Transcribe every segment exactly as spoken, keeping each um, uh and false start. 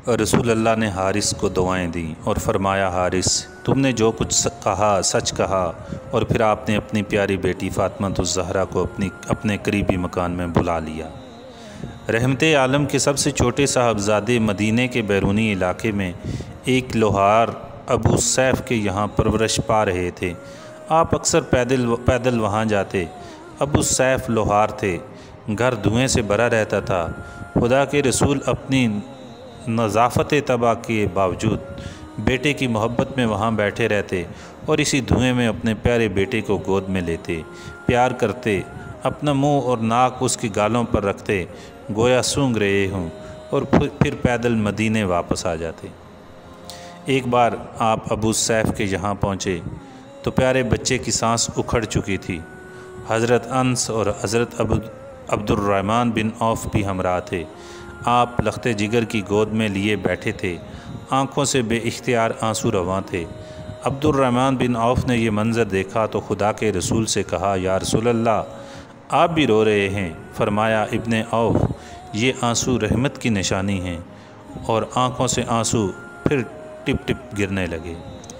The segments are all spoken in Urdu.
رسول اللہ نے حارث کو دعائیں دیں اور فرمایا، حارث تم نے جو کچھ کہا سچ کہا۔ اور پھر آپ نے اپنی پیاری بیٹی فاطمہ الزہرا کو اپنی اپنے قریبی مکان میں بلا لیا۔ رحمت عالم کے سب سے چھوٹے صاحبزادے مدینے کے بیرونی علاقے میں ایک لوہار ابو سیف کے یہاں پرورش پا رہے تھے۔ آپ اکثر پیدل پیدل وہاں جاتے۔ ابو سیف لوہار تھے، گھر دھوئیں سے بھرا رہتا تھا۔ خدا کے رسول اپنی نظافت طبع کے باوجود بیٹے کی محبت میں وہاں بیٹھے رہتے اور اسی دھوئیں میں اپنے پیارے بیٹے کو گود میں لیتے، پیار کرتے، اپنا منہ اور ناک اس کی گالوں پر رکھتے گویا سونگھ رہے ہوں، اور پھر پیدل مدینے واپس آ جاتے۔ ایک بار آپ ابو سیف کے یہاں پہنچے تو پیارے بچے کی سانس اکھڑ چکی تھی۔ حضرت انس اور حضرت عبد الرحمن بن عوف بھی ہمراہ تھے۔ آپ لخت جگر کی گود میں لیے بیٹھے تھے، آنکھوں سے بے اختیار آنسو رواں تھے۔ عبد الرحمن بن عوف نے یہ منظر دیکھا تو خدا کے رسول سے کہا، یا رسول اللہ آپ بھی رو رہے ہیں؟ فرمایا، ابن عوف یہ آنسو رحمت کی نشانی ہیں، اور آنکھوں سے آنسو پھر ٹپ ٹپ گرنے لگے۔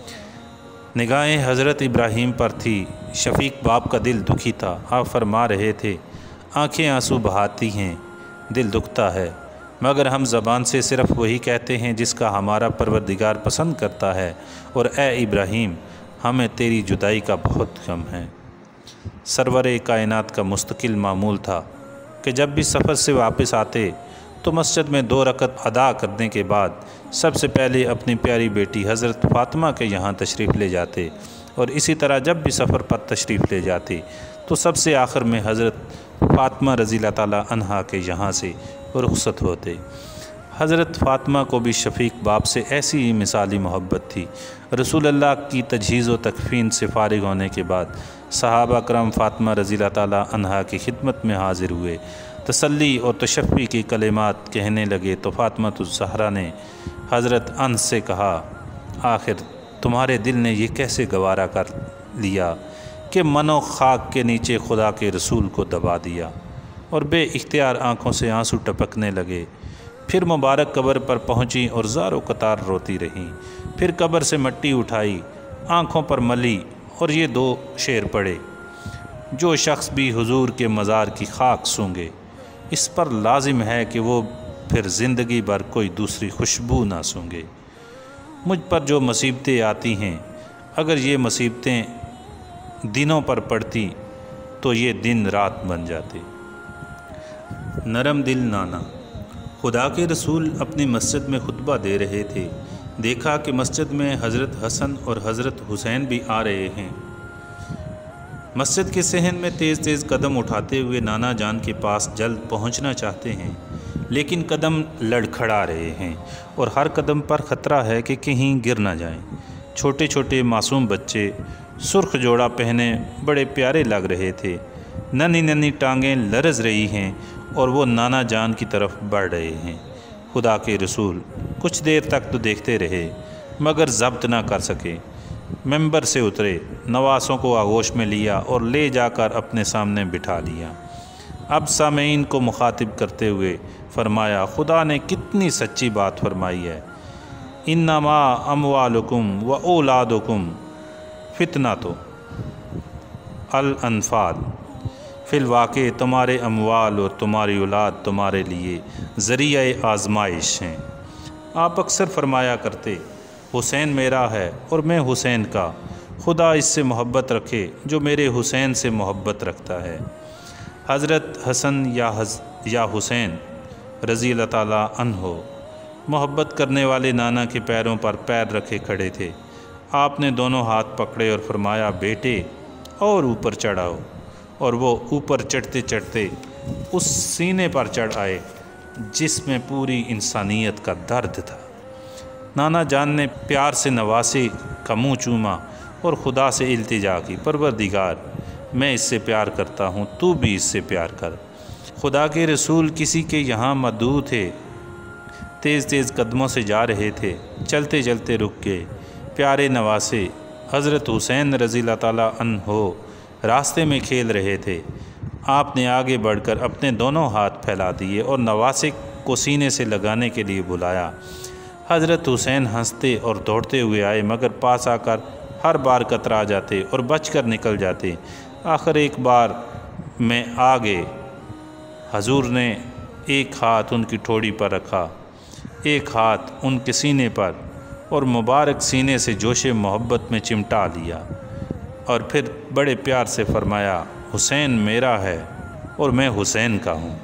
نگاہیں حضرت ابراہیم پر تھی۔ شفیق باپ کا دل دکھی تھا۔ آپ فرما رہے تھے، آنکھیں آنسو بہاتی ہیں، دل دکھتا ہے، مگر ہم زبان سے صرف وہی کہتے ہیں جس کا ہمارا پروردگار پسند کرتا ہے، اور اے ابراہیم ہمیں تیری جدائی کا بہت غم ہے۔ سرور کائنات کا مستقل معمول تھا کہ جب بھی سفر سے واپس آتے تو مسجد میں دو رکعت ادا کرنے کے بعد سب سے پہلے اپنی پیاری بیٹی حضرت فاطمہ کے یہاں تشریف لے جاتے، اور اسی طرح جب بھی سفر پر تشریف لے جاتے تو سب سے آخر میں حضرت فاطمہ رضی اللہ تعالیٰ عنہا کے یہاں سے رخصت ہوتے۔ حضرت فاطمہ کو بھی شفیق باپ سے ایسی ہی مثالی محبت تھی۔ رسول اللہ کی تجہیز و تکفین سے فارغ ہونے کے بعد صحابہ کرام فاطمہ رضی اللہ تعالیٰ عنہا کی خدمت میں حاضر ہوئے، تسلی اور تشفی کی کلمات کہنے لگے تو فاطمہ الزہرا نے حضرت انس سے کہا، آخر تمہارے دل نے یہ کیسے گوارا کر لیا کہ منو خاک کے نیچے خدا کے رسول کو دبا دیا؟ اور بے اختیار آنکھوں سے آنسو ٹپکنے لگے۔ پھر مبارک قبر پر پہنچی اور زار و قطار روتی رہیں۔ پھر قبر سے مٹی اٹھائی، آنکھوں پر ملی اور یہ دو شعر پڑھے، جو شخص بھی حضور کے مزار کی خاک سونگے، اس پر لازم ہے کہ وہ پھر زندگی بھر کوئی دوسری خوشبو نہ سونگے۔ مجھ پر جو مصیبتیں آتی ہیں، اگر یہ مصیبتیں دنوں پر پڑتی تو یہ دن رات بن جاتے۔ نرم دل نانا۔ خدا کے رسول اپنی مسجد میں خطبہ دے رہے تھے۔ دیکھا کہ مسجد میں حضرت حسن اور حضرت حسین بھی آ رہے ہیں۔ مسجد کے صحن میں تیز تیز قدم اٹھاتے ہوئے نانا جان کے پاس جلد پہنچنا چاہتے ہیں، لیکن قدم لڑکھڑا رہے ہیں اور ہر قدم پر خطرہ ہے کہ کہیں گر نہ جائیں۔ چھوٹے چھوٹے معصوم بچے سرخ جوڑا پہنے بڑے پیارے لگ رہے تھے۔ ننھی ننھی ٹانگیں لرز رہی ہیں اور وہ نانا جان کی طرف بڑھ رہے ہیں۔ خدا کے رسول کچھ دیر تک تو دیکھتے رہے مگر ضبط نہ کر سکے۔ ممبر سے اترے، نواسوں کو آغوش میں لیا اور لے جا کر اپنے سامنے بٹھا لیا۔ اب سامعین کو مخاطب کرتے ہوئے فرمایا، خدا نے کتنی سچی بات فرمائی ہے، انما اموالکم و اولادکم فتنۃ الانفال۔ فی الواقع تمہارے اموال اور تمہاری اولاد تمہارے لیے ذریعہ آزمائش ہیں۔ آپ اکثر فرمایا کرتے، حسین میرا ہے اور میں حسین کا، خدا اس سے محبت رکھے جو میرے حسین سے محبت رکھتا ہے۔ حضرت حسن یا حز یا حسین رضی اللہ تعالیٰ عنہ محبت کرنے والے نانا کے پیروں پر پیر رکھے کھڑے تھے۔ آپ نے دونوں ہاتھ پکڑے اور فرمایا، بیٹے اور اوپر چڑھاؤ، اور وہ اوپر چڑھتے چڑھتے اس سینے پر چڑھ آئے جس میں پوری انسانیت کا درد تھا۔ نانا جان نے پیار سے نواسے کا منہ چوما اور خدا سے التجا کی، پروردگار میں اس سے پیار کرتا ہوں، تو بھی اس سے پیار کر۔ خدا کے رسول کسی کے یہاں مدعو تھے، تیز تیز قدموں سے جا رہے تھے، چلتے چلتے رک گئے۔ پیارے نواسے حضرت حسین رضی اللہ تعالیٰ عنہ راستے میں کھیل رہے تھے۔ آپ نے آگے بڑھ کر اپنے دونوں ہاتھ پھیلا دیے اور نواسے کو سینے سے لگانے کے لیے بلایا۔ हज़रत हुसैन हंसते और दौड़ते हुए आए, मगर पास आकर हर बार कतरा जाते और बचकर निकल जाते। आखिर एक बार में आ गए। हजूर ने एक हाथ उनकी ठोड़ी पर रखा, एक हाथ उनके सीने पर, और मुबारक सीने से जोशे मोहब्बत में चिमटा लिया और फिर बड़े प्यार से फरमाया, हुसैन मेरा है और मैं हुसैन का हूँ।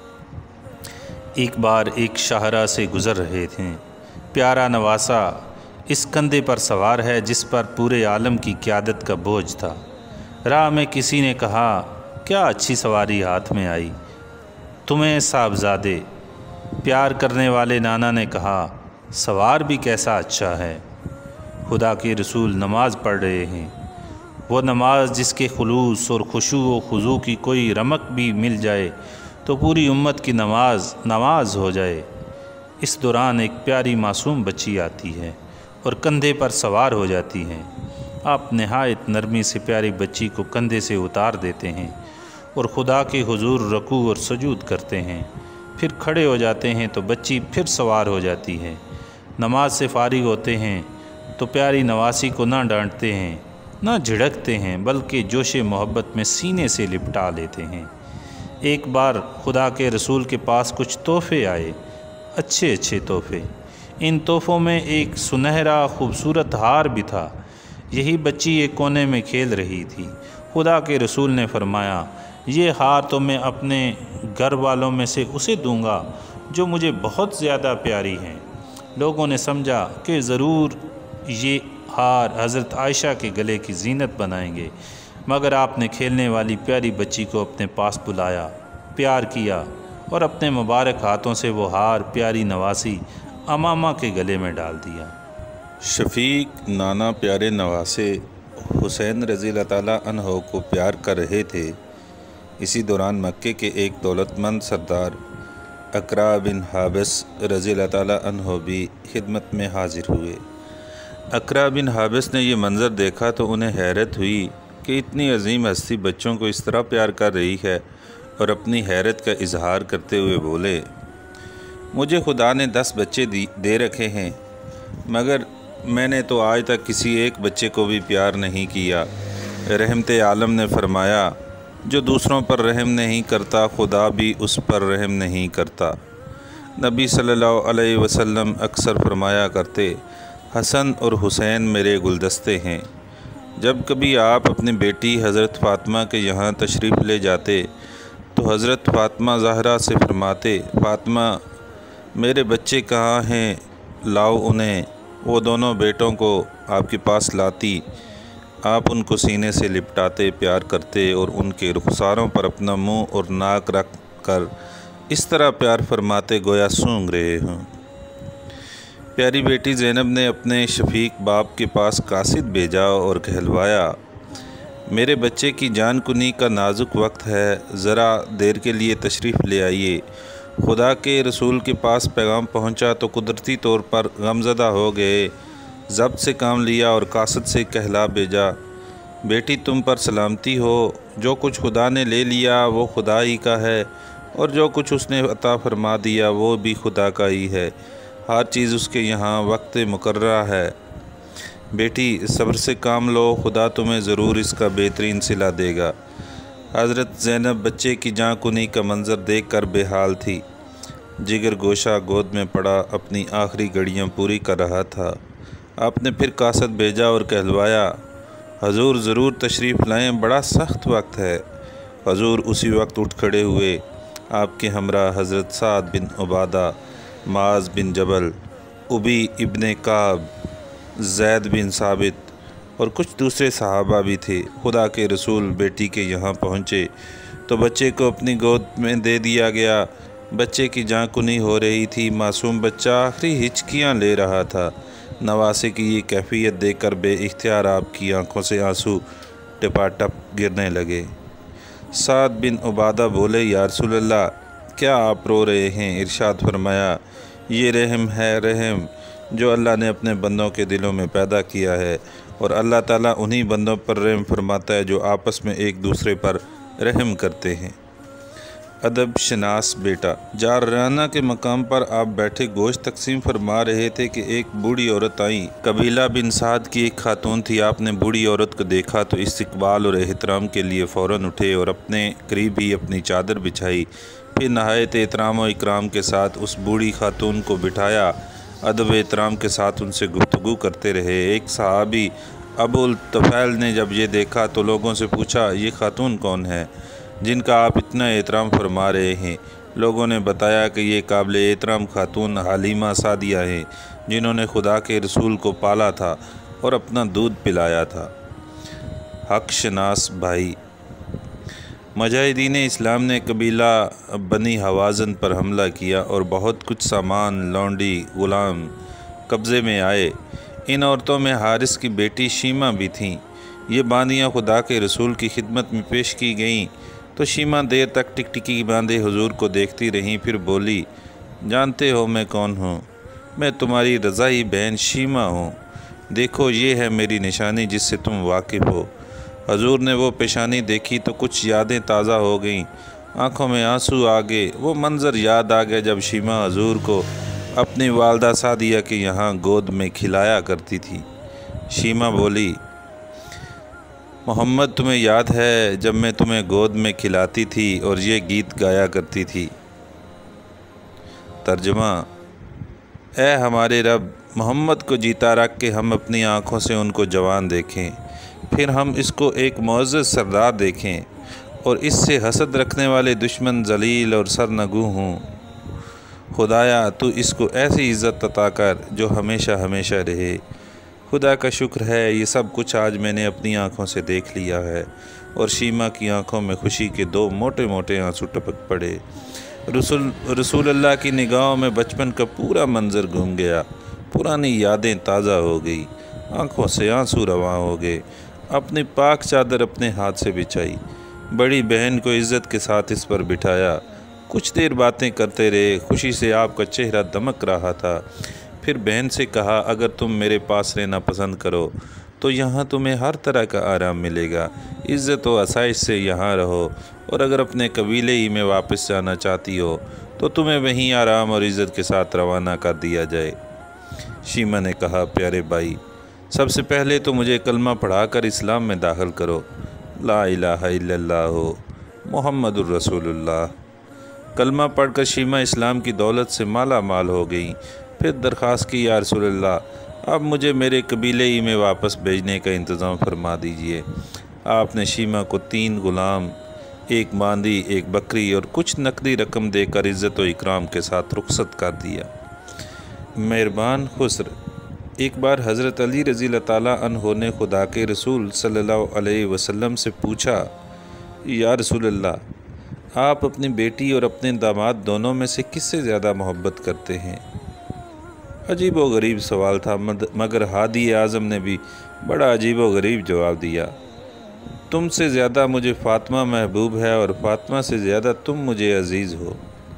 एक बार एक शाहरा से गुज़र रहे थे। प्यारा नवासा इस कंधे पर सवार है जिस पर पूरे आलम की क़यादत का बोझ था। राह में किसी ने कहा, क्या अच्छी सवारी हाथ में आई तुम्हें साहबजादे। प्यार करने वाले नाना ने कहा, सवार भी कैसा अच्छा है। खुदा के रसूल नमाज़ पढ़ रहे हैं, वो नमाज जिसके खुलूस और खुशू व खुजू की कोई रमक भी मिल जाए तो पूरी उम्मत की नमाज नमाज हो जाए। इस दौरान एक प्यारी मासूम बच्ची आती है और कंधे पर सवार हो जाती है। आप नहायत नरमी से प्यारी बच्ची को कंधे से उतार देते हैं और खुदा के हुजूर रकू और सजूद करते हैं। फिर खड़े हो जाते हैं तो बच्ची फिर सवार हो जाती है। नमाज से फारिग होते हैं तो प्यारी नवासी को ना डांटते हैं ना झिड़कते हैं, बल्कि जोशे मोहब्बत में सीने से लिपटा लेते हैं। एक बार खुदा के रसूल के पास कुछ तोहफ़े आए, अच्छे अच्छे तोहफ़े। इन तोहफ़ों में एक सुनहरा खूबसूरत हार भी था। यही बच्ची एक कोने में खेल रही थी। खुदा के रसूल ने फरमाया, ये हार तो मैं अपने घर वालों में से उसे दूंगा जो मुझे बहुत ज़्यादा प्यारी हैं। लोगों ने समझा कि ज़रूर ये हार हज़रत आयशा के गले की जीनत बनाएंगे, मगर आपने खेलने वाली प्यारी बच्ची को अपने पास बुलाया, प्यार किया और अपने मुबारक हाथों से वो हार प्यारी नवासी अमामा के गले में डाल दिया। शफीक नाना प्यारे नवासे हुसैन रज़ी अल्लाह ताला अन्हो को प्यार कर रहे थे। इसी दौरान मक्के के एक दौलतमंद सरदार अकरा बिन हाबिस रज़ी अल्लाह ताला अन्हो भी खिदमत में हाजिर हुए। अकरा बिन हाबिस ने यह मंज़र देखा तो उन्हें हैरत हुई कि इतनी अजीम हस्ती बच्चों को इस तरह प्यार कर रही है, और अपनी हैरत का इजहार करते हुए बोले, मुझे खुदा ने दस बच्चे दे रखे हैं, मगर मैंने तो आज तक किसी एक बच्चे को भी प्यार नहीं किया। रहमते आलम ने फरमाया, जो दूसरों पर रहम नहीं करता खुदा भी उस पर रहम नहीं करता। नबी सल्लल्लाहु अलैहि वसल्लम अक्सर फरमाया करते, हसन और हुसैन मेरे गुलदस्ते हैं। जब कभी आप अपनी बेटी हज़रत फ़ातिमा के यहाँ तशरीफ़ ले जाते तो हज़रत फ़ातिमा ज़हरा से फरमाते, फ़ातिमा मेरे बच्चे कहाँ हैं, लाओ उन्हें। वो दोनों बेटों को आपके पास लाती, आप उनको सीने से लिपटाते, प्यार करते और उनके रुखसारों पर अपना मुंह और नाक रख कर इस तरह प्यार फरमाते गोया सूंघ रहे हों। प्यारी बेटी ज़ैनब ने अपने शफीक बाप के पास कासिद भेजा और कहलवाया, मेरे बच्चे की जान कुनी का नाजुक वक्त है, ज़रा देर के लिए तशरीफ़ ले आइए। खुदा के रसूल के पास पैगाम पहुंचा तो कुदरती तौर पर गमज़दा हो गए। ज़ब्त से काम लिया और कासिद से कहला भेजा, बेटी तुम पर सलामती हो, जो कुछ खुदा ने ले लिया वो खुदा ही का है, और जो कुछ उसने अता फरमा दिया वो भी खुदा का ही है। हर चीज़ उसके यहाँ वक्त मुकर्ररा है। बेटी सब्र से काम लो, खुदा तुम्हें ज़रूर इसका बेहतरीन सिला देगा। हज़रत ज़ैनब बच्चे की जाँ कुनी का मंज़र देख कर बेहाल थी। जिगर गोशा गोद में पड़ा अपनी आखिरी घड़ियाँ पूरी कर रहा था। आपने फिर कासद भेजा और कहलवाया, हजूर ज़रूर तशरीफ़ लाएँ, बड़ा सख्त वक्त है। हजूर उसी वक्त उठ खड़े हुए। आपके हमरा हज़रत साद बिन उबादा, माज बिन जबल, उबी इब्ने काब, ज़ैद बिन साबित और कुछ दूसरे सहाबा भी थे। खुदा के रसूल बेटी के यहाँ पहुँचे तो बच्चे को अपनी गोद में दे दिया गया। बच्चे की जाँ कुनी हो रही थी। मासूम बच्चा आखिरी हिचकियाँ ले रहा था। नवासे की ये कैफियत देखकर बेइख्तियार आपकी आंखों से आंसू टपाटप गिरने लगे। साद बिन उबादा बोले, या रसूल अल्लाह, क्या आप रो रहे हैं? इरशाद फरमाया, ये रहम है, रहम जो अल्लाह ने अपने बंदों के दिलों में पैदा किया है, और अल्लाह ताला उन्हीं बंदों पर रहम फरमाता है जो आपस में एक दूसरे पर रहम करते हैं। ادب شناس بیٹا، جارانہ کے مقام پر آپ بیٹھے گوشت تقسیم فرما رہے تھے کہ ایک بوڑھی عورت آئی۔ قبیلہ بن سعد کی ایک خاتون تھی۔ آپ نے بوڑھی عورت کو دیکھا تو استقبال اور احترام کے لیے فوراً اٹھے اور اپنے قریب ہی اپنی چادر بچھائی، پھر نہایت احترام و اکرام کے ساتھ اس بوڑھی خاتون کو بٹھایا۔ ادب و احترام کے ساتھ ان سے گفتگو کرتے رہے۔ ایک صحابی ابو الطفیل نے جب یہ دیکھا تو لوگوں سے پوچھا، یہ خاتون کون ہے جن کا آپ اتنا احترام فرما رہے ہیں؟ لوگوں نے بتایا کہ یہ قابل احترام خاتون حلیمہ سعدیہ ہیں، جنہوں نے خدا کے رسول کو پالا تھا اور اپنا دودھ پلایا تھا۔ حق شناس بھائی، مجاہدین اسلام نے قبیلہ بنی حوازن پر حملہ کیا اور بہت کچھ سامان، لونڈی، غلام قبضے میں آئے۔ ان عورتوں میں حارث کی بیٹی شیمہ بھی تھیں۔ یہ باندیاں خدا کے رسول کی خدمت میں پیش کی گئیں تو شیمہ دیر تک ٹکٹکی باندھے حضور کو دیکھتی رہیں، پھر بولی، جانتے ہو میں کون ہوں؟ میں تمہاری رضائی بہن شیمہ ہوں۔ دیکھو یہ ہے میری نشانی جس سے تم واقف ہو۔ حضور نے وہ پیشانی دیکھی تو کچھ یادیں تازہ ہو گئیں، آنکھوں میں آنسو آ گئے۔ وہ منظر یاد آ گیا جب شیمہ حضور کو اپنی والدہ سعدیہ کے یہاں گود میں کھلایا کرتی تھی۔ شیمہ بولی، محمد تمہیں یاد ہے جب میں تمہیں گود میں کھلاتی تھی اور یہ گیت گایا کرتی تھی؟ ترجمہ: اے ہمارے رب، محمد کو جیتا رکھ کے ہم اپنی آنکھوں سے ان کو جوان دیکھیں، پھر ہم اس کو ایک معزز سردار دیکھیں اور اس سے حسد رکھنے والے دشمن ذلیل اور سرنگوں ہوں۔ خدایا تو اس کو ایسی عزت عطا کر جو ہمیشہ ہمیشہ رہے۔ خدا کا شکر ہے یہ سب کچھ آج میں نے اپنی آنکھوں سے دیکھ لیا ہے۔ اور شیمہ کی آنکھوں میں خوشی کے دو موٹے موٹے آنسو ٹپک پڑے۔ رسول رسول اللہ کی نگاہوں میں بچپن کا پورا منظر گھوم گیا، پرانی یادیں تازہ ہو گئی، آنکھوں سے آنسو رواں ہو گئے۔ اپنی پاک چادر اپنے ہاتھ سے بچھائی، بڑی بہن کو عزت کے ساتھ اس پر بٹھایا، کچھ دیر باتیں کرتے رہے۔ خوشی سے آپ کا چہرہ دمک رہا تھا۔ پھر بہن سے کہا، اگر تم میرے پاس رہنا پسند کرو تو یہاں تمہیں ہر طرح کا آرام ملے گا، عزت و آسائش سے یہاں رہو، اور اگر اپنے قبیلے ہی میں واپس جانا چاہتی ہو تو تمہیں وہیں آرام اور عزت کے ساتھ روانہ کر دیا جائے۔ شیمہ نے کہا، پیارے بھائی، سب سے پہلے تو مجھے کلمہ پڑھا کر اسلام میں داخل کرو۔ لا الہ الا اللہ محمد الرسول اللہ۔ کلمہ پڑھ کر شیمہ اسلام کی دولت سے مالا مال ہو گئیں۔ پھر درخواست کی، یا رسول اللہ، اب مجھے میرے قبیلے ہی میں واپس بھیجنے کا انتظام فرما دیجئے۔ آپ نے شیمہ کو تین غلام، ایک باندی، ایک بکری اور کچھ نقدی رقم دے کر عزت و اکرام کے ساتھ رخصت کر دیا۔ مہربان خسر، ایک بار حضرت علی رضی اللہ تعالیٰ عنہ نے خدا کے رسول صلی اللہ علیہ وسلم سے پوچھا، یا رسول اللہ، آپ اپنی بیٹی اور اپنے داماد دونوں میں سے کس سے زیادہ محبت کرتے ہیں؟ عجیب و غریب سوال تھا، مگر ہادی اعظم نے بھی بڑا عجیب و غریب جواب دیا، تم سے زیادہ مجھے فاطمہ محبوب ہے اور فاطمہ سے زیادہ تم مجھے عزیز ہو۔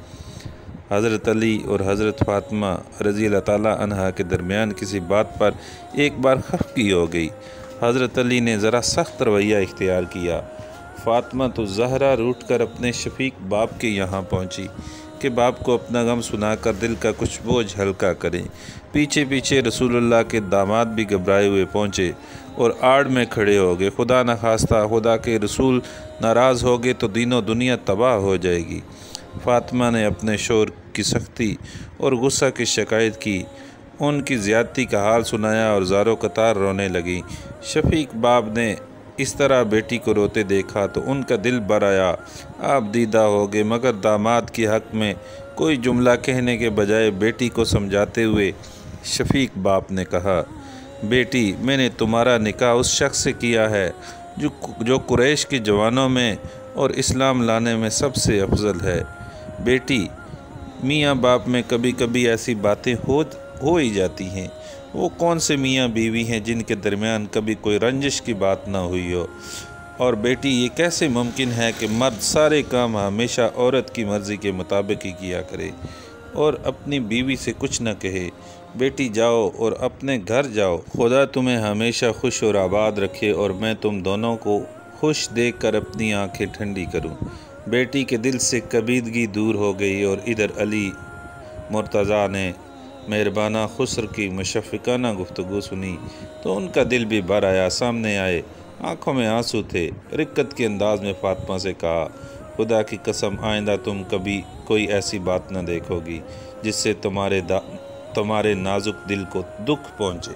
حضرت علی اور حضرت فاطمہ رضی اللہ تعالیٰ عنہ کے درمیان کسی بات پر ایک بار خفگی ہو گئی۔ حضرت علی نے ذرا سخت رویہ اختیار کیا۔ فاطمہ تو زہرا روٹھ کر اپنے شفیق باپ کے یہاں پہنچی کہ باپ کو اپنا غم سنا کر دل کا کچھ بوجھ ہلکا کریں۔ پیچھے پیچھے رسول اللہ کے داماد بھی گھبرائے ہوئے پہنچے اور آڑ میں کھڑے ہو گئے۔ خدا نخواستہ خدا کے رسول ناراض ہو گئے تو دین و دنیا تباہ ہو جائے گی۔ فاطمہ نے اپنے شوہر کی سختی اور غصہ کی شکایت کی، ان کی زیادتی کا حال سنایا اور زار و قطار رونے لگیں۔ شفیق باپ نے اس طرح بیٹی کو روتے دیکھا تو ان کا دل بھر آیا، آپ دیدہ ہو گئے، مگر داماد کے حق میں کوئی جملہ کہنے کے بجائے بیٹی کو سمجھاتے ہوئے شفیق باپ نے کہا، بیٹی، میں نے تمہارا نکاح اس شخص سے کیا ہے جو جو قریش کے جوانوں میں اور اسلام لانے میں سب سے افضل ہے۔ بیٹی، میاں باپ میں کبھی کبھی ایسی باتیں ہو ہو ہی جاتی ہیں۔ وہ کون سے میاں بیوی ہیں جن کے درمیان کبھی کوئی رنجش کی بات نہ ہوئی ہو؟ اور بیٹی، یہ کیسے ممکن ہے کہ مرد سارے کام ہمیشہ عورت کی مرضی کے مطابق ہی کیا کرے اور اپنی بیوی سے کچھ نہ کہے؟ بیٹی جاؤ اور اپنے گھر جاؤ، خدا تمہیں ہمیشہ خوش اور آباد رکھے اور میں تم دونوں کو خوش دیکھ کر اپنی آنکھیں ٹھنڈی کروں۔ بیٹی کے دل سے کبیدگی دور ہو گئی اور ادھر علی مرتضیٰ نے مہربانہ خسر کی مشفقانہ گفتگو سنی تو ان کا دل بھی بھر آیا، سامنے آئے، آنکھوں میں آنسو تھے۔ رقت کے انداز میں فاطمہ سے کہا، خدا کی قسم آئندہ تم کبھی کوئی ایسی بات نہ دیکھو گی جس سے تمہارے دا تمہارے نازک دل کو دکھ پہنچے۔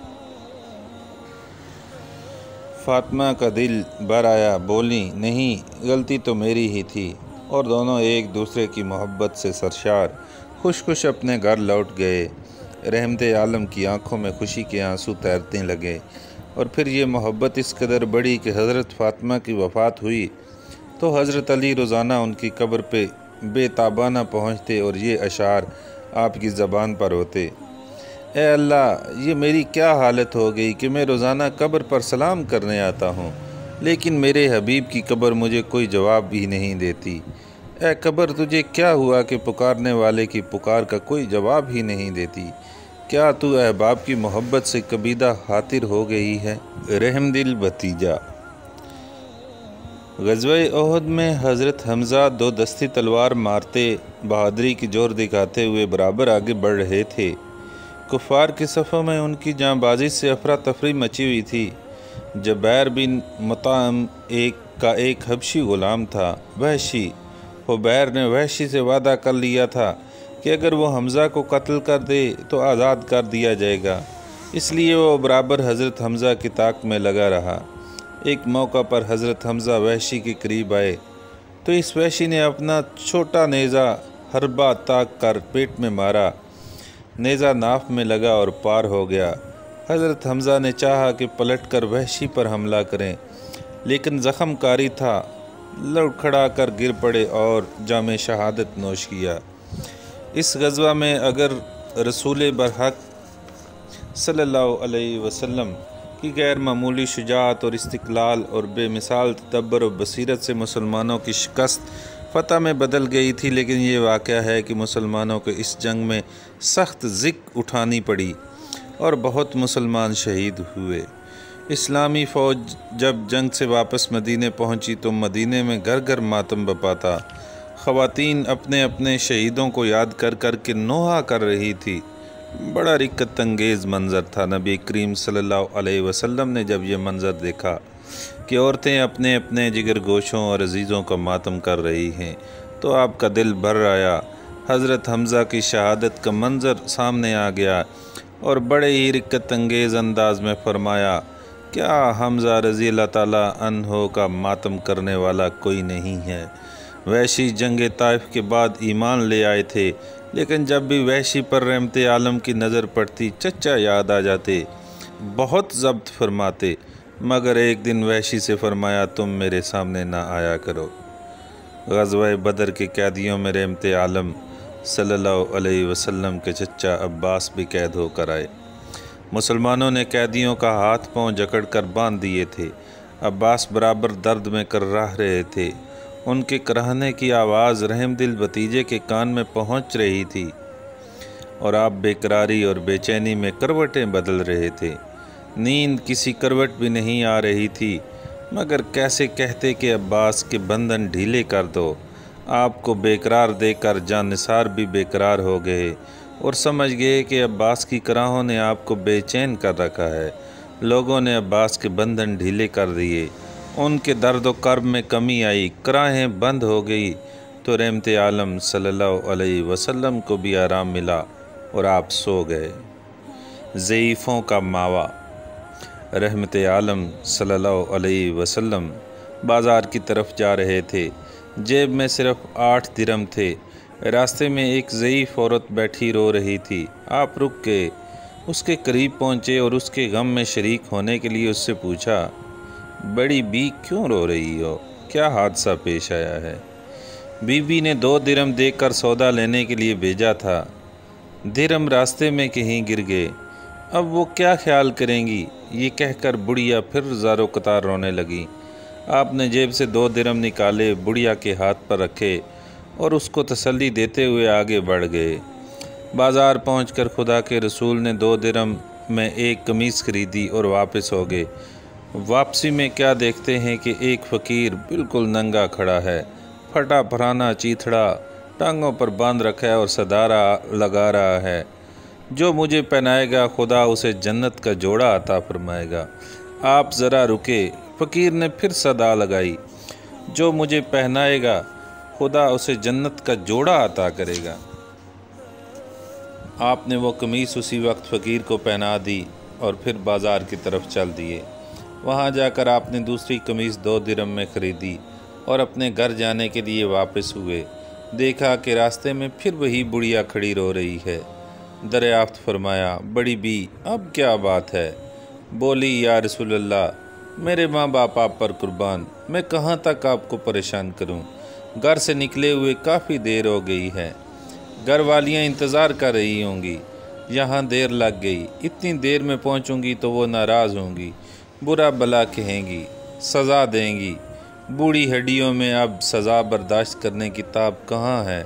فاطمہ کا دل بھر آیا، بولی، نہیں، غلطی تو میری ہی تھی، اور دونوں ایک دوسرے کی محبت سے سرشار خوش خوش اپنے گھر لوٹ گئے۔ رحمت عالم کی آنکھوں میں خوشی کے آنسو تیرنے لگے، اور پھر یہ محبت اس قدر بڑھی کہ حضرت فاطمہ کی وفات ہوئی تو حضرت علی روزانہ ان کی قبر پہ بے تابانہ پہنچتے اور یہ اشعار آپ کی زبان پر ہوتے، اے اللہ، یہ میری کیا حالت ہو گئی کہ میں روزانہ قبر پر سلام کرنے آتا ہوں، لیکن میرے حبیب کی قبر مجھے کوئی جواب بھی نہیں دیتی۔ اے قبر، تجھے کیا ہوا کہ پکارنے والے کی پکار کا کوئی جواب ہی نہیں دیتی؟ کیا تو احباب کی محبت سے کبیدہ خاطر ہو گئی ہے؟ رحم دل بھتیجا۔ غزوہ احد میں حضرت حمزہ دو دستی تلوار مارتے بہادری کی جور دکھاتے ہوئے برابر آگے بڑھ رہے تھے۔ کفار کے صفوں میں ان کی جاں بازی سے افراتفری مچی ہوئی تھی۔ جبیر بن مطعم ایک کا ایک حبشی غلام تھا، وحشی۔ حبیر نے وحشی سے وعدہ کر لیا تھا کہ اگر وہ حمزہ کو قتل کر دے تو آزاد کر دیا جائے گا، اس لیے وہ برابر حضرت حمزہ کی طاق میں لگا رہا۔ ایک موقع پر حضرت حمزہ وحشی کے قریب آئے تو اس وحشی نے اپنا چھوٹا نیزہ حربہ تاک کر پیٹ میں مارا۔ نیزہ ناف میں لگا اور پار ہو گیا۔ حضرت حمزہ نے چاہا کہ پلٹ کر وحشی پر حملہ کریں، لیکن زخم کاری تھا، لڑکھڑا کر گر پڑے اور جام شہادت نوش کیا۔ اس غزوہ میں اگر رسول برحق صلی اللہ علیہ وسلم کی غیر معمولی شجاعت اور استقلال اور بے مثال تدبر و بصیرت سے مسلمانوں کی شکست فتح میں بدل گئی تھی، لیکن یہ واقعہ ہے کہ مسلمانوں کو اس جنگ میں سخت ضک اٹھانی پڑی اور بہت مسلمان شہید ہوئے۔ اسلامی فوج جب جنگ سے واپس مدینے پہنچی تو مدینے میں گھر گھر ماتم بپا تھا۔ خواتین اپنے اپنے شہیدوں کو یاد کر کر کے نوحہ کر رہی تھی۔ بڑا رقت انگیز منظر تھا۔ نبی کریم صلی اللہ علیہ وسلم نے جب یہ منظر دیکھا کہ عورتیں اپنے اپنے جگر گوشوں اور عزیزوں کا ماتم کر رہی ہیں تو آپ کا دل بھر آیا۔ حضرت حمزہ کی شہادت کا منظر سامنے آ گیا اور بڑے ہی رقت انگیز انداز میں فرمایا، کیا حمزہ رضی اللہ تعالیٰ عنہ کا ماتم کرنے والا کوئی نہیں ہے؟ وحشی جنگ طائف کے بعد ایمان لے آئے تھے، لیکن جب بھی وحشی پر رحمت عالم کی نظر پڑتی چچا یاد آ جاتے، بہت ضبط فرماتے، مگر ایک دن وحشی سے فرمایا، تم میرے سامنے نہ آیا کرو۔ غزوہ بدر کے قیدیوں میں رحمت عالم صلی اللہ علیہ وسلم کے چچا عباس بھی قید ہو کر آئے۔ مسلمانوں نے قیدیوں کا ہاتھ پاؤں جکڑ کر باندھ دیے تھے۔ عباس برابر درد میں کراہ رہے تھے۔ ان کے کراہنے کی آواز رحم دل بھتیجے کے کان میں پہنچ رہی تھی اور آپ بے قراری اور بے چینی میں کروٹیں بدل رہے تھے۔ نیند کسی کروٹ بھی نہیں آ رہی تھی، مگر کیسے کہتے کہ عباس کے بندھن ڈھیلے کر دو۔ آپ کو بے قرار دے کر جان نثار بھی بے قرار ہو گئے اور سمجھ گئے کہ عباس کی کراہوں نے آپ کو بے چین کر رکھا ہے۔ لوگوں نے عباس کے بندھن ڈھیلے کر دیے، ان کے درد و کرب میں کمی آئی، کراہیں بند ہو گئی تو رحمت عالم صلی اللہ علیہ وسلم کو بھی آرام ملا اور آپ سو گئے۔ ضعیفوں کا ماوا۔ رحمت عالم صلی اللہ علیہ وسلم بازار کی طرف جا رہے تھے۔ جیب میں صرف آٹھ درہم تھے۔ راستے میں ایک ضعیف عورت بیٹھی رو رہی تھی۔ آپ رک گئے، اس کے قریب پہنچے اور اس کے غم میں شریک ہونے کے لیے اس سے پوچھا، بڑی بی کیوں رو رہی ہو؟ کیا حادثہ پیش آیا ہے؟ بی بی نے دو درہم دے کر سودا لینے کے لیے بھیجا تھا۔ درہم راستے میں کہیں گر گئے، اب وہ کیا خیال کریں گی؟ یہ کہہ کر بڑھیا پھر زارو قطار رونے لگی۔ آپ نے جیب سے دو درہم نکالے، بڑھیا کے ہاتھ پر رکھے اور اس کو تسلی دیتے ہوئے آگے بڑھ گئے۔ بازار پہنچ کر خدا کے رسول نے دو درہم میں ایک قمیص خریدی اور واپس ہو گئے۔ واپسی میں کیا دیکھتے ہیں کہ ایک فقیر بالکل ننگا کھڑا ہے، پھٹا پرانا چیتھڑا ٹانگوں پر باندھ رکھا ہے اور صدارہ لگا رہا ہے۔ جو مجھے پہنائے گا خدا اسے جنت کا جوڑا عطا فرمائے گا۔ آپ ذرا رکے، فقیر نے پھر صدا لگائی، جو مجھے پہنائے گا خدا اسے جنت کا جوڑا عطا کرے گا۔ آپ نے وہ قمیص اسی وقت فقیر کو پہنا دی اور پھر بازار کی طرف چل دیے۔ وہاں جا کر آپ نے دوسری قمیص دو درہم میں خریدی اور اپنے گھر جانے کے لیے واپس ہوئے۔ دیکھا کہ راستے میں پھر وہی بڑھیا کھڑی رو رہی ہے۔ دریافت فرمایا، بڑی بی اب کیا بات ہے؟ بولی، یا رسول اللہ، میرے ماں باپ آپ پر قربان، میں کہاں تک آپ کو پریشان کروں؟ گھر سے نکلے ہوئے کافی دیر ہو گئی ہے، گھر والیاں انتظار کر رہی ہوں گی، یہاں دیر لگ گئی، اتنی دیر میں پہنچوں گی تو وہ ناراض ہوں گی، برا بلا کہیں گی، سزا دیں گی، بوڑھی ہڈیوں میں اب سزا برداشت کرنے کی تاب کہاں ہے؟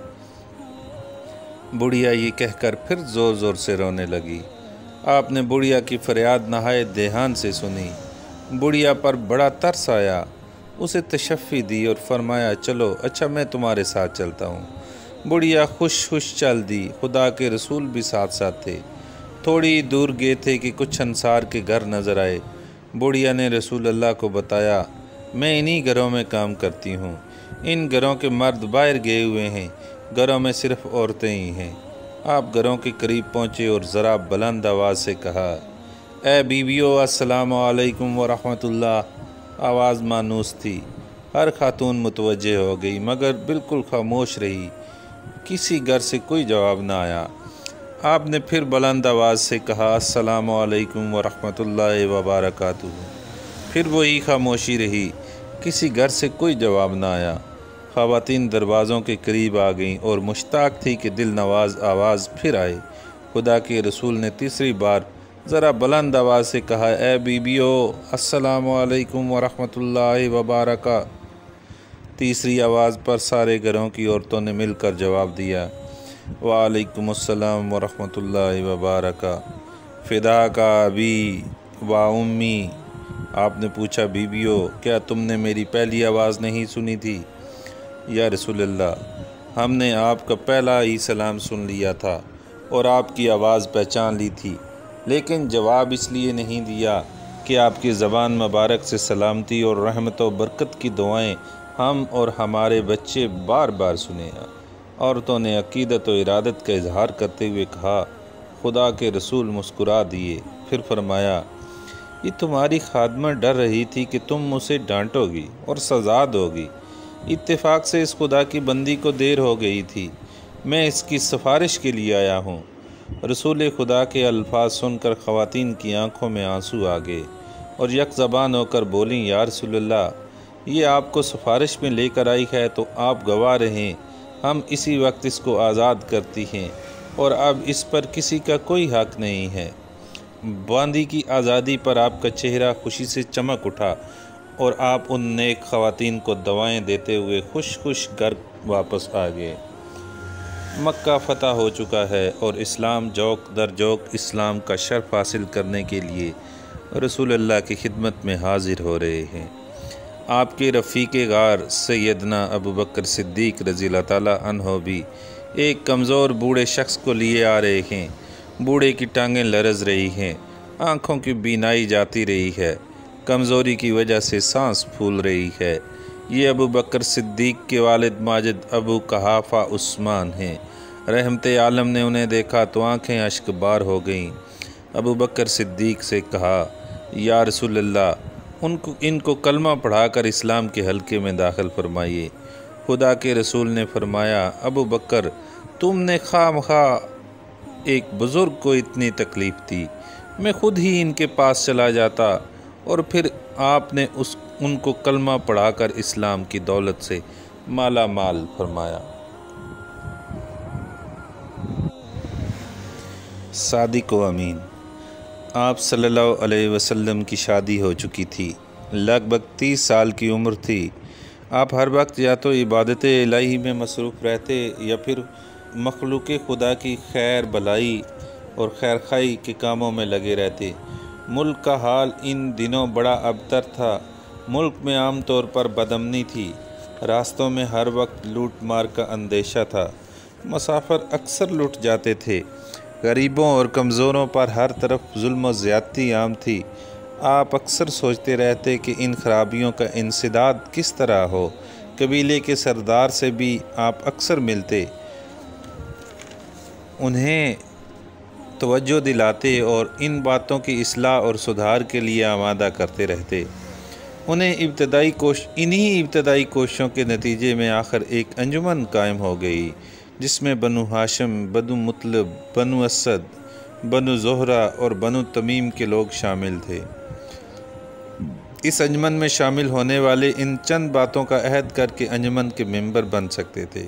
بڑھیا یہ کہہ کر پھر زور زور سے رونے لگی۔ آپ نے بڑھیا کی فریاد نہایت دھیان سے سنی۔ بڑھیا پر بڑا ترس آیا، اسے تشفی دی اور فرمایا، چلو اچھا میں تمہارے ساتھ چلتا ہوں۔ بڑھیا خوش خوش چل دی۔ خدا کے رسول بھی ساتھ ساتھ تھے۔ تھوڑی دور گئے تھے کہ کچھ انصار کے گھر نظر آئے۔ بڑھیا نے رسول اللہ کو بتایا، میں انہی گھروں میں کام کرتی ہوں، ان گھروں کے مرد باہر گئے ہوئے ہیں، گھروں میں صرف عورتیں ہی ہیں۔ آپ گھروں کے قریب پہنچے اور ذرا بلند آواز سے کہا، اے بیویو السلام علیکم ورحمۃ اللہ۔ آواز مانوس تھی، ہر خاتون متوجہ ہو گئی مگر بالکل خاموش رہی، کسی گھر سے کوئی جواب نہ آیا۔ آپ نے پھر بلند آواز سے کہا، السلام علیکم ورحمۃ اللہ وبرکاتہ۔ پھر وہی خاموشی رہی، کسی گھر سے کوئی جواب نہ آیا۔ خواتین دروازوں کے قریب آ گئیں اور مشتاق تھی کہ دل نواز آواز پھر آئے۔ خدا کے رسول نے تیسری بار ذرا بلند آواز سے کہا، اے بیبیو السلام علیکم ورحمۃ اللہ وبرکاتہ۔ تیسری آواز پر سارے گھروں کی عورتوں نے مل کر جواب دیا، وعلیکم السلام ورحمۃ اللہ وبرکاتہ۔ فدا کا ابی و امی۔ آپ نے پوچھا، بیبیو کیا تم نے میری پہلی آواز نہیں سنی تھی؟ یا رسول اللہ، ہم نے آپ کا پہلا ہی سلام سن لیا تھا اور آپ کی آواز پہچان لی تھی، لیکن جواب اس لیے نہیں دیا کہ آپ کی زبان مبارک سے سلامتی اور رحمت و برکت کی دعائیں ہم اور ہمارے بچے بار بار سنیں۔ عورتوں نے عقیدت و ارادت کا اظہار کرتے ہوئے کہا۔ خدا کے رسول مسکرا دیے، پھر فرمایا، یہ تمہاری خادمہ ڈر رہی تھی کہ تم اسے ڈانٹو گی اور سزا دو گی۔ اتفاق سے اس خدا کی بندی کو دیر ہو گئی تھی، میں اس کی سفارش کے لیے آیا ہوں۔ رسول خدا کے الفاظ سن کر خواتین کی آنکھوں میں آنسو آ گئے اور یک زبان ہو کر بولیں، یا رسول اللہ، یہ آپ کو سفارش میں لے کر آئی ہے تو آپ گواہ رہیں، ہم اسی وقت اس کو آزاد کرتی ہیں اور اب اس پر کسی کا کوئی حق نہیں ہے۔ باندی کی آزادی پر آپ کا چہرہ خوشی سے چمک اٹھا اور آپ ان نیک خواتین کو دعائیں دیتے ہوئے خوش خوش گھر واپس آ گئے۔ مکہ فتح ہو چکا ہے اور اسلام جوک در جوک اسلام کا شرف حاصل کرنے کے لیے رسول اللہ کی خدمت میں حاضر ہو رہے ہیں۔ آپ کے رفیق غار سیدنا ابو بکر صدیق رضی اللہ تعالیٰ عنہ بھی ایک کمزور بوڑھے شخص کو لیے آ رہے ہیں۔ بوڑھے کی ٹانگیں لرز رہی ہیں، آنکھوں کی بینائی جاتی رہی ہے، کمزوری کی وجہ سے سانس پھول رہی ہے۔ یہ ابو بکر صدیق کے والد ماجد ابو قحافہ عثمان ہیں۔ رحمت عالم نے انہیں دیکھا تو آنکھیں اشک بار ہو گئیں۔ ابو بکر صدیق سے کہا، یا رسول اللہ، ان کو ان کو کلمہ پڑھا کر اسلام کے حلقے میں داخل فرمائیے۔ خدا کے رسول نے فرمایا، ابو بکر، تم نے خواہ مخواہ ایک بزرگ کو اتنی تکلیف دی، میں خود ہی ان کے پاس چلا جاتا اور پھر آپ نے اس ان کو کلمہ پڑھا کر اسلام کی دولت سے مالا مال فرمایا۔ صادق و امین۔ آپ صلی اللہ علیہ وسلم کی شادی ہو چکی تھی، لگ بھگ تیس سال کی عمر تھی۔ آپ ہر وقت یا تو عبادت الہی میں مصروف رہتے یا پھر مخلوق خدا کی خیر بلائی اور خیر خواہی کے کاموں میں لگے رہتے۔ ملک کا حال ان دنوں بڑا ابتر تھا۔ ملک میں عام طور پر بدامنی تھی۔ راستوں میں ہر وقت لوٹ مار کا اندیشہ تھا، مسافر اکثر لٹ جاتے تھے، غریبوں اور کمزوروں پر ہر طرف ظلم و زیادتی عام تھی۔ آپ اکثر سوچتے رہتے کہ ان خرابیوں کا انسداد کس طرح ہو۔ قبیلے کے سردار سے بھی آپ اکثر ملتے، انہیں توجہ دلاتے اور ان باتوں کی اصلاح اور سدھار کے لیے آمادہ کرتے رہتے۔ انہیں ابتدائی کوش انہی ابتدائی کوششوں کے نتیجے میں آخر ایک انجمن قائم ہو گئی، جس میں بنو ہاشم، بنو مطلب، بنو اسد، بنو زہرہ اور بنو تمیم کے لوگ شامل تھے۔ اس انجمن میں شامل ہونے والے ان چند باتوں کا عہد کر کے انجمن کے ممبر بن سکتے تھے۔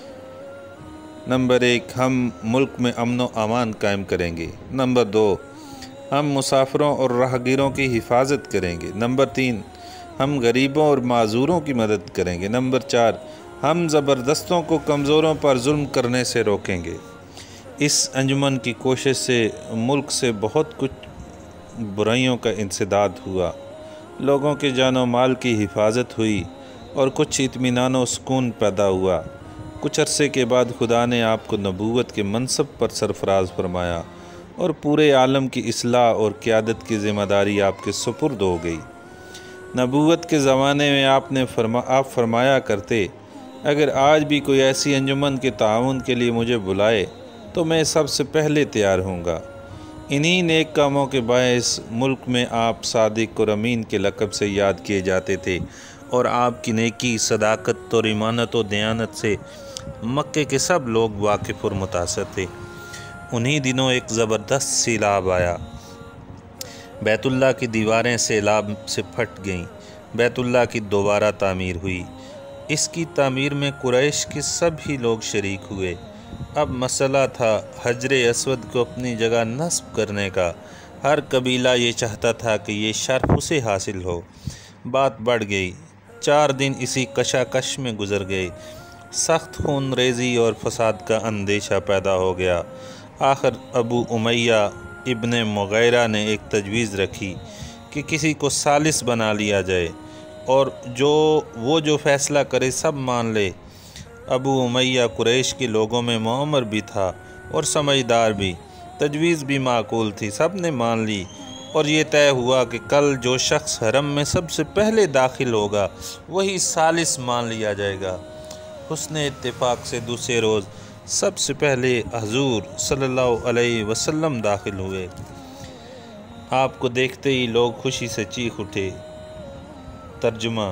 نمبر ایک، ہم ملک میں امن و امان قائم کریں گے۔ نمبر دو، ہم مسافروں اور راہگیروں کی حفاظت کریں گے۔ نمبر تین، ہم غریبوں اور معذوروں کی مدد کریں گے۔ نمبر چار، ہم زبردستوں کو کمزوروں پر ظلم کرنے سے روکیں گے۔ اس انجمن کی کوشش سے ملک سے بہت کچھ برائیوں کا انسداد ہوا، لوگوں کے جان و مال کی حفاظت ہوئی اور کچھ اطمینان و سکون پیدا ہوا۔ کچھ عرصے کے بعد خدا نے آپ کو نبوت کے منصب پر سرفراز فرمایا اور پورے عالم کی اصلاح اور قیادت کی ذمہ داری آپ کے سپرد ہو گئی۔ نبوت کے زمانے میں آپ نے فرما آپ فرمایا کرتے، اگر آج بھی کوئی ایسی انجمن کے تعاون کے لیے مجھے بلائے تو میں سب سے پہلے تیار ہوں گا۔ انہی نیک کاموں کے باعث ملک میں آپ صادق اور امین کے لقب سے یاد کیے جاتے تھے، اور آپ کی نیکی، صداقت اور ایمانت و دیانت سے مکے کے سب لوگ واقف اور متاثر تھے۔ انہی دنوں ایک زبردست سیلاب آیا، بیت اللہ کی دیواریں سیلاب سے پھٹ گئیں، بیت اللہ کی دوبارہ تعمیر ہوئی۔ اس کی تعمیر میں قریش کے سب ہی لوگ شریک ہوئے۔ اب مسئلہ تھا حجر اسود کو اپنی جگہ نصب کرنے کا۔ ہر قبیلہ یہ چاہتا تھا کہ یہ شرف اسے حاصل ہو۔ بات بڑھ گئی، چار دن اسی کشاکش میں گزر گئے، سخت خون ریزی اور فساد کا اندیشہ پیدا ہو گیا۔ آخر ابو امیہ ابن مغیرہ نے ایک تجویز رکھی کہ کسی کو ثالث بنا لیا جائے اور جو وہ جو فیصلہ کرے سب مان لے۔ ابو امیہ قریش کے لوگوں میں معمر بھی تھا اور سمجھدار بھی، تجویز بھی معقول تھی، سب نے مان لی، اور یہ طے ہوا کہ کل جو شخص حرم میں سب سے پہلے داخل ہوگا وہی ثالث مان لیا جائے گا۔ حسن اتفاق سے دوسرے روز سب سے پہلے حضور صلی اللہ علیہ وسلم داخل ہوئے۔ آپ کو دیکھتے ہی لوگ خوشی سے چیخ اٹھے۔ ترجمہ: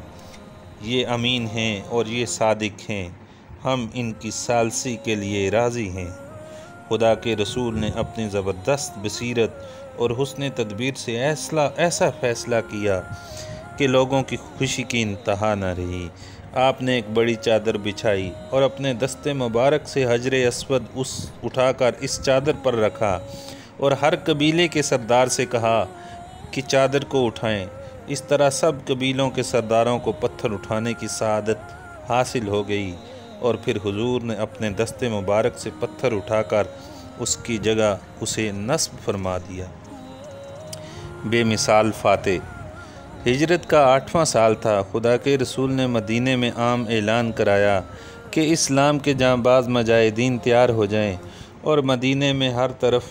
یہ امین ہیں اور یہ صادق ہیں، ہم ان کی ثالثی کے لیے راضی ہیں۔ خدا کے رسول نے اپنی زبردست بصیرت اور حسن تدبیر سے ایسا ایسا فیصلہ کیا کہ لوگوں کی خوشی کی انتہا نہ رہی۔ آپ نے ایک بڑی چادر بچھائی اور اپنے دست مبارک سے حجر اسود اس اٹھا کر اس چادر پر رکھا اور ہر قبیلے کے سردار سے کہا کہ چادر کو اٹھائیں۔ اس طرح سب قبیلوں کے سرداروں کو پتھر اٹھانے کی سعادت حاصل ہو گئی، اور پھر حضور نے اپنے دست مبارک سے پتھر اٹھا کر اس کی جگہ اسے نصب فرما دیا۔ بے مثال فاتح۔ ہجرت کا آٹھواں سال تھا۔ خدا کے رسول نے مدینے میں عام اعلان کرایا کہ اسلام کے جانباز مجاہدین تیار ہو جائیں، اور مدینے میں ہر طرف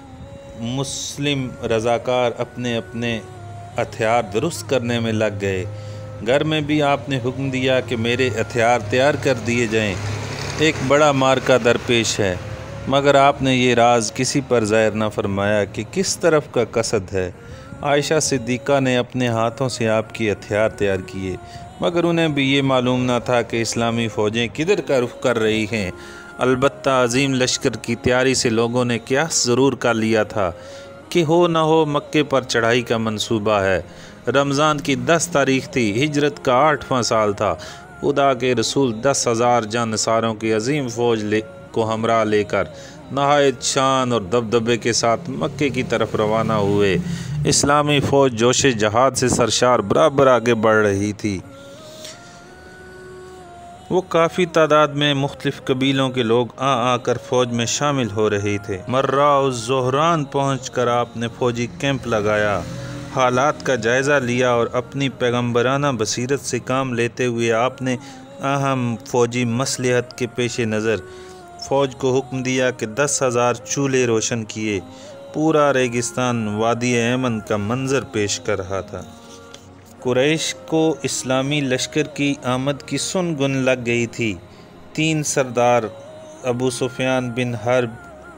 مسلم رضاکار اپنے اپنے ہتھیار درست کرنے میں لگ گئے۔ گھر میں بھی آپ نے حکم دیا کہ میرے ہتھیار تیار کر دیے جائیں، ایک بڑا معرکہ درپیش ہے، مگر آپ نے یہ راز کسی پر ظاہر نہ فرمایا کہ کس طرف کا قصد ہے۔ عائشہ صدیقہ نے اپنے ہاتھوں سے آپ کی ہتھیار تیار کیے، مگر انہیں بھی یہ معلوم نہ تھا کہ اسلامی فوجیں کدھر کا رخ کر رہی ہیں۔ البتہ عظیم لشکر کی تیاری سے لوگوں نے قیاس ضرور کر لیا تھا کہ ہو نہ ہو مکے پر چڑھائی کا منصوبہ ہے۔ رمضان کی دس تاریخ تھی، ہجرت کا آٹھواں سال تھا۔ خدا کے رسول دس ہزار جانثاروں کی عظیم فوج لے کو ہمراہ لے کر نہایت شان اور دبدبے کے ساتھ مکے کی طرف روانہ ہوئے۔ اسلامی فوج جوش جہاد سے سرشار برابر آگے بڑھ رہی تھی۔ وہ کافی تعداد میں مختلف قبیلوں کے لوگ آ آ کر فوج میں شامل ہو رہے تھے۔ مرہ الزہران پہنچ کر آپ نے فوجی کیمپ لگایا حالات کا جائزہ لیا اور اپنی پیغمبرانہ بصیرت سے کام لیتے ہوئے آپ نے اہم فوجی مصلحت کے پیش نظر فوج کو حکم دیا کہ دس ہزار چولہے روشن کیے۔ پورا ریگستان وادی ایمن کا منظر پیش کر رہا تھا۔ قریش کو اسلامی لشکر کی آمد کی سن گن لگ گئی تھی۔ تین سردار ابو سفیان بن حرب،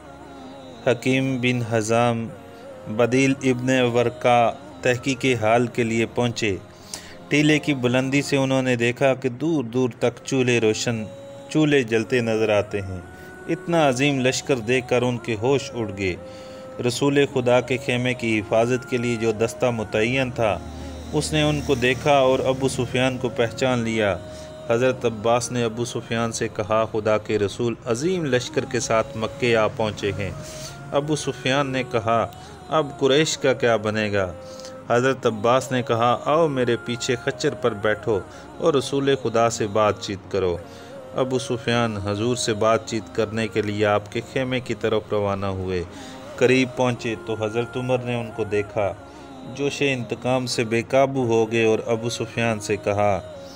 حکیم بن حزام، بدیل ابن ورقا تحقیق حال کے لیے پہنچے۔ ٹیلے کی بلندی سے انہوں نے دیکھا کہ دور دور تک چولہے روشن چولہے جلتے نظر آتے ہیں۔ اتنا عظیم لشکر دیکھ کر ان کے ہوش اڑ گئے۔ رسول خدا کے خیمے کی حفاظت کے لیے جو دستہ متعین تھا اس نے ان کو دیکھا اور ابو سفیان کو پہچان لیا۔ حضرت عباس نے ابو سفیان سے کہا، خدا کے رسول عظیم لشکر کے ساتھ مکے آ پہنچے ہیں۔ ابو سفیان نے کہا، اب قریش کا کیا بنے گا؟ حضرت عباس نے کہا، آؤ میرے پیچھے خچر پر بیٹھو اور رسول خدا سے بات چیت کرو۔ ابو سفیان حضور سے بات چیت کرنے کے لیے آپ کے خیمے کی طرف روانہ ہوئے۔ قریب پہنچے تو حضرت عمر نے ان کو دیکھا، جوش انتقام سے بے قابو ہو گئے اور ابو سفیان سے کہا،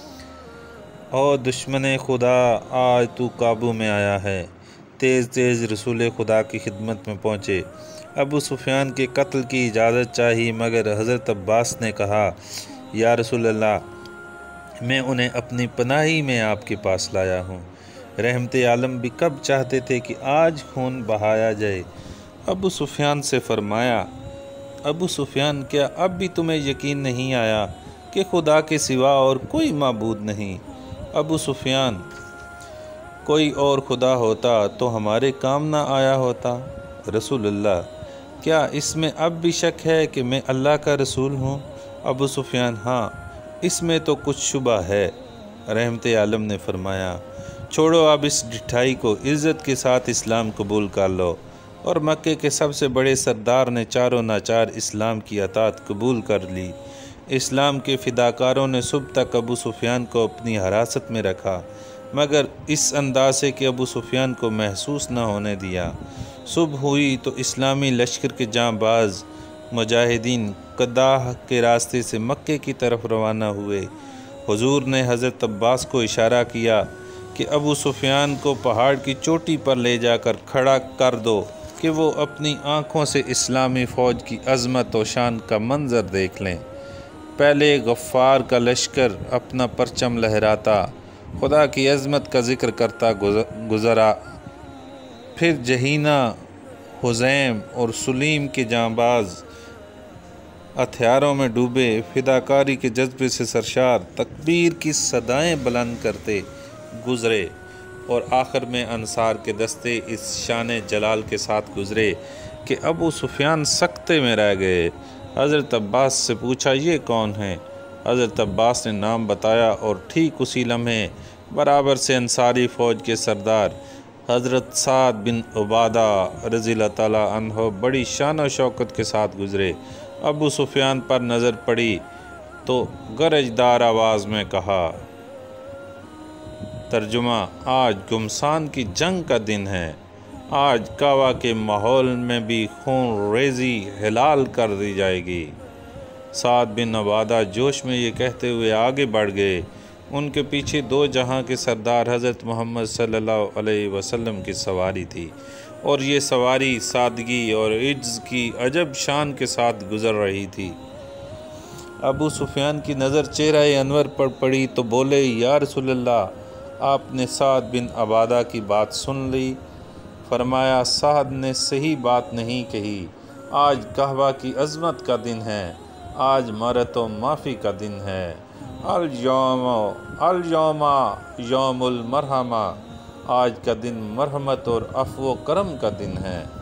او دشمن خدا، آج تو قابو میں آیا ہے۔ تیز تیز رسول خدا کی خدمت میں پہنچے۔ ابو سفیان کے قتل کی اجازت چاہی، مگر حضرت عباس نے کہا، یا رسول اللہ، میں انہیں اپنی پناہی میں آپ کے پاس لایا ہوں۔ رحمت عالم بھی کب چاہتے تھے کہ آج خون بہایا جائے۔ ابو سفیان سے فرمایا، ابو سفیان، کیا اب بھی تمہیں یقین نہیں آیا کہ خدا کے سوا اور کوئی معبود نہیں؟ ابو سفیان، کوئی اور خدا ہوتا تو ہمارے کام نہ آیا ہوتا۔ رسول اللہ، کیا اس میں اب بھی شک ہے کہ میں اللہ کا رسول ہوں؟ ابو سفیان، ہاں، اس میں تو کچھ شبہ ہے۔ رحمت عالم نے فرمایا، چھوڑو اب اس ڈٹھائی کو، عزت کے ساتھ اسلام قبول کر لو۔ اور مکے کے سب سے بڑے سردار نے چاروں ناچار اسلام کی اطاعت قبول کر لی۔ اسلام کے فداکاروں نے صبح تک ابو سفیان کو اپنی حراست میں رکھا، مگر اس انداز سے کہ ابو سفیان کو محسوس نہ ہونے دیا۔ صبح ہوئی تو اسلامی لشکر کے جاں باز مجاہدین قداح کے راستے سے مکے کی طرف روانہ ہوئے۔ حضور نے حضرت عباس کو اشارہ کیا کہ ابو سفیان کو پہاڑ کی چوٹی پر لے جا کر کھڑا کر دو کہ وہ اپنی آنکھوں سے اسلامی فوج کی عظمت و شان کا منظر دیکھ لیں۔ پہلے غفار کا لشکر اپنا پرچم لہراتا خدا کی عظمت کا ذکر کرتا گزرا، پھر جہینہ، حزیم اور سلیم کے جانباز ہتھیاروں میں ڈوبے فداکاری کے جذبے سے سرشار تکبیر کی صدائیں بلند کرتے گزرے، اور آخر میں انصار کے دستے اس شان جلال کے ساتھ گزرے کہ ابو سفیان سکتے میں رہ گئے۔ حضرت عباس سے پوچھا، یہ کون ہیں؟ حضرت عباس نے نام بتایا اور ٹھیک اسی لمحے برابر سے انصاری فوج کے سردار حضرت سعد بن عبادہ رضی اللہ تعالیٰ عنہ بڑی شان و شوکت کے ساتھ گزرے۔ ابو سفیان پر نظر پڑی تو گرجدار آواز میں کہا، ترجمہ، آج گمسان کی جنگ کا دن ہے، آج کعبہ کے ماحول میں بھی خون ریزی حلال کر دی جائے گی۔ سعد بن عبادہ جوش میں یہ کہتے ہوئے آگے بڑھ گئے۔ ان کے پیچھے دو جہاں کے سردار حضرت محمد صلی اللہ علیہ وسلم کی سواری تھی، اور یہ سواری سادگی اور عجز کی عجب شان کے ساتھ گزر رہی تھی۔ ابو سفیان کی نظر چہرہ انور پر پڑی تو بولے، یا رسول اللہ، آپ نے سعد بن عبادہ کی بات سن لی؟ فرمایا، سعد نے صحیح بات نہیں کہی، آج کعبہ کی عظمت کا دن ہے، آج مرت و معافی کا دن ہے، الیوم الیوم یوم المرحمہ، آج کا دن مرحمت اور عفو و کرم کا دن ہے۔